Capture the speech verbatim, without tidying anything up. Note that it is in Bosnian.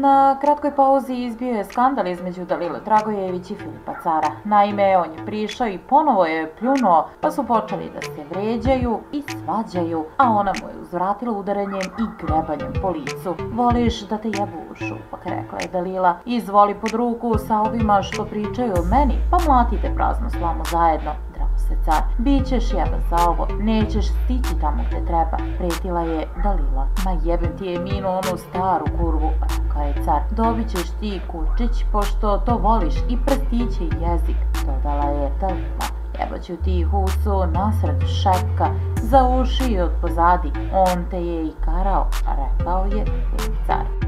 Na kratkoj pauzi izbio je skandal između Dalile Dragojević i Filipa Cara. Naime, on je prišao i ponovo je pljunuo, pa su počeli da se vređaju i svađaju, a ona mu je uzvratila udaranjem i grebanjem po licu. Voliš da te jebu u šupak, rekla je Dalila. Izvoli pod ruku sa ovima što pričaju o meni, pa mlatite praznu slamu zajedno. Se car, bićeš jeba za ovo, nećeš stići tamo gde treba, pretila je Dalila. Ma jebem ti je minu onu staru kurvu, rekao je car, dobit ćeš ti kurčić, pošto to voliš i prstiće i jezik, dodala je Dalila. Jebaću ti husu nasred šepka, za uši i od pozadi, on te je i karao, rekao je car.